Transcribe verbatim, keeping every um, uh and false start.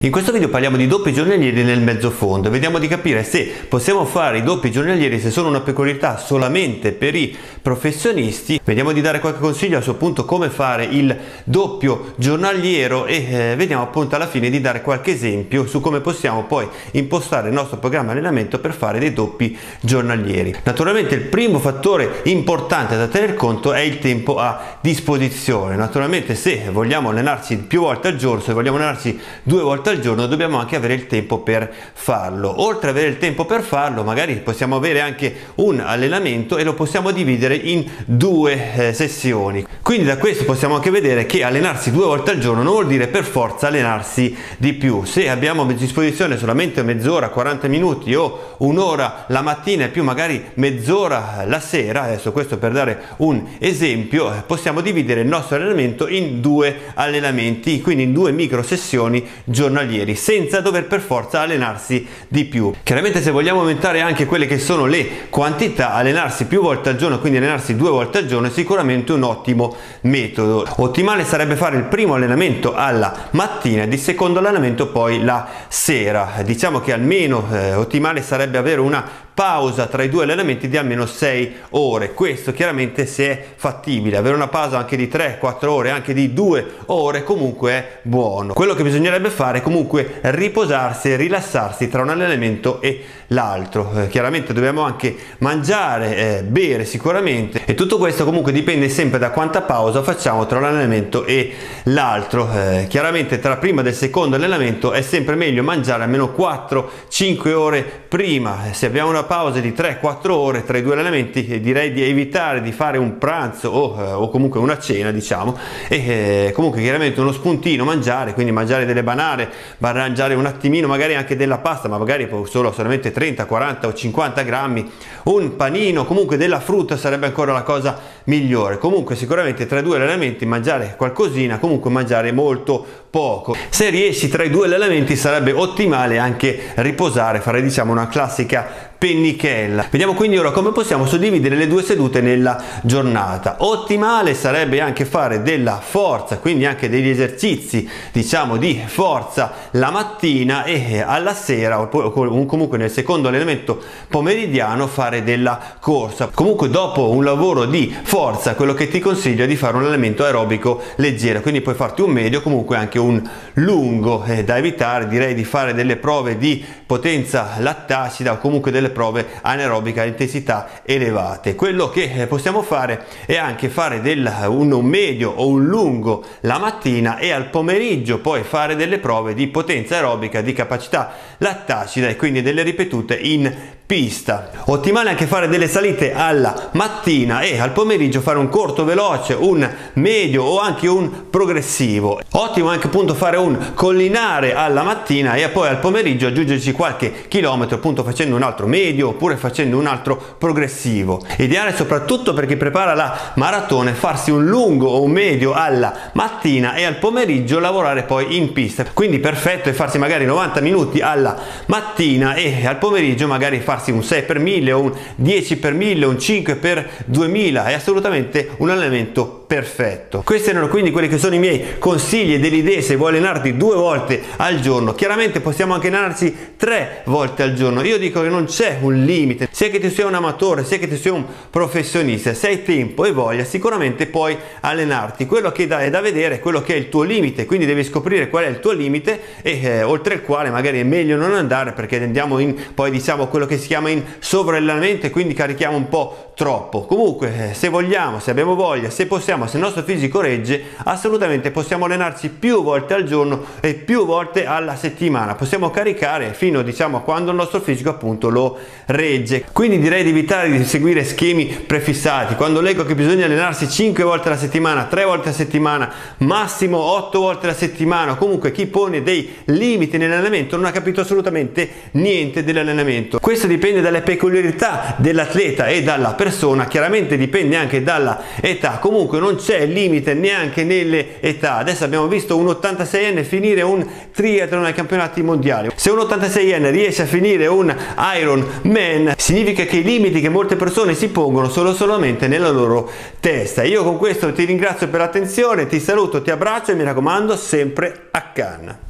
In questo video parliamo di doppi giornalieri nel mezzo fondo e vediamo di capire se possiamo fare i doppi giornalieri, se sono una peculiarità solamente per i professionisti. Vediamo di dare qualche consiglio a suo punto come fare il doppio giornaliero e eh, vediamo appunto alla fine di dare qualche esempio su come possiamo poi impostare il nostro programma allenamento per fare dei doppi giornalieri. Naturalmente il primo fattore importante da tener conto è il tempo a disposizione. Naturalmente se vogliamo allenarci più volte al giorno, se vogliamo allenarci due volte al giorno, dobbiamo anche avere il tempo per farlo. Oltre ad avere il tempo per farlo, magari possiamo avere anche un allenamento e lo possiamo dividere in due eh, sessioni. Quindi da questo possiamo anche vedere che allenarsi due volte al giorno non vuol dire per forza allenarsi di più. Se abbiamo a disposizione solamente mezz'ora, quaranta minuti o un'ora la mattina e più magari mezz'ora la sera, adesso questo per dare un esempio, possiamo dividere il nostro allenamento in due allenamenti, quindi in due micro sessioni giornaliere, senza dover per forza allenarsi di più. Chiaramente se vogliamo aumentare anche quelle che sono le quantità, allenarsi più volte al giorno, quindi allenarsi due volte al giorno, è sicuramente un ottimo metodo. Ottimale sarebbe fare il primo allenamento alla mattina ed il secondo allenamento poi la sera. Diciamo che almeno eh, ottimale sarebbe avere una pausa tra i due allenamenti di almeno sei ore. Questo chiaramente se è fattibile. Avere una pausa anche di tre quattro ore, anche di due ore, comunque è buono. Quello che bisognerebbe fare è comunque riposarsi e rilassarsi tra un allenamento e l'altro. Eh, chiaramente dobbiamo anche mangiare, eh, bere sicuramente, e tutto questo comunque dipende sempre da quanta pausa facciamo tra un allenamento e l'altro. Eh, chiaramente tra prima del secondo allenamento è sempre meglio mangiare almeno quattro cinque ore prima. Se abbiamo una pausa di tre quattro ore tra i due allenamenti, direi di evitare di fare un pranzo o, eh, o comunque una cena, diciamo, e eh, comunque chiaramente uno spuntino mangiare, quindi mangiare delle banane, mangiare un attimino magari anche della pasta, ma magari solo solamente trenta quaranta o cinquanta grammi, un panino, comunque della frutta sarebbe ancora la cosa migliore. Comunque sicuramente tra i due allenamenti mangiare qualcosina, comunque mangiare molto poco. Se riesci tra i due allenamenti sarebbe ottimale anche riposare, fare diciamo una classica pennichella. Vediamo quindi ora come possiamo suddividere le due sedute nella giornata. Ottimale sarebbe anche fare della forza, quindi anche degli esercizi diciamo di forza la mattina e alla sera o comunque nel secondo allenamento pomeridiano fare della corsa. Comunque dopo un lavoro di forza quello che ti consiglio è di fare un allenamento aerobico leggero, quindi puoi farti un medio, comunque anche un lungo. Eh, da evitare direi di fare delle prove di potenza lattacida o comunque delle prove anaerobiche a intensità elevate. Quello che possiamo fare è anche fare del, un, un medio o un lungo la mattina e al pomeriggio poi fare delle prove di potenza aerobica, di capacità lattacida e quindi delle ripetute in pista. Ottimale anche fare delle salite alla mattina e al pomeriggio fare un corto veloce, un medio o anche un progressivo. Ottimo anche appunto fare un collinare alla mattina e poi al pomeriggio aggiungerci qualche chilometro appunto facendo un altro medio oppure facendo un altro progressivo. Ideale soprattutto per chi prepara la maratona farsi un lungo o un medio alla mattina e al pomeriggio lavorare poi in pista. Quindi perfetto è farsi magari novanta minuti alla mattina e al pomeriggio magari farsi un sei per mille o un dieci per mille, un cinque per duemila. È assolutamente un allenamento perfetto. Questi erano quindi quelli che sono i miei consigli e delle idee se vuoi allenarti due volte al giorno. Chiaramente possiamo anche allenarsi tre volte al giorno. Io dico che non c'è un limite, sia che tu sia un amatore sia che tu sia un professionista, se hai tempo e voglia sicuramente puoi allenarti. Quello che è da vedere è quello che è il tuo limite, quindi devi scoprire qual è il tuo limite e eh, oltre il quale magari è meglio non andare, perché andiamo in poi diciamo quello che si chiama in sovrallenamento e quindi carichiamo un po' troppo. Comunque eh, se vogliamo, se abbiamo voglia, se possiamo, se il nostro fisico regge, assolutamente possiamo allenarci più volte al giorno e più volte alla settimana. Possiamo caricare fino diciamo a quando il nostro fisico appunto lo regge. Quindi direi di evitare di seguire schemi prefissati. Quando leggo che bisogna allenarsi cinque volte alla settimana, tre volte a settimana, massimo otto volte alla settimana, comunque chi pone dei limiti nell'allenamento non ha capito assolutamente niente dell'allenamento. Questo dipende dalle peculiarità dell'atleta e dalla persona, chiaramente dipende anche dalla età. Comunque non c'è limite neanche nelle età. Adesso abbiamo visto un ottantaseienne finire un triathlon ai campionati mondiali. Se un ottantaseienne riesce a finire un Ironman, significa che i limiti che molte persone si pongono sono solamente nella loro testa. Io con questo ti ringrazio per l'attenzione, ti saluto, ti abbraccio e mi raccomando sempre a canna.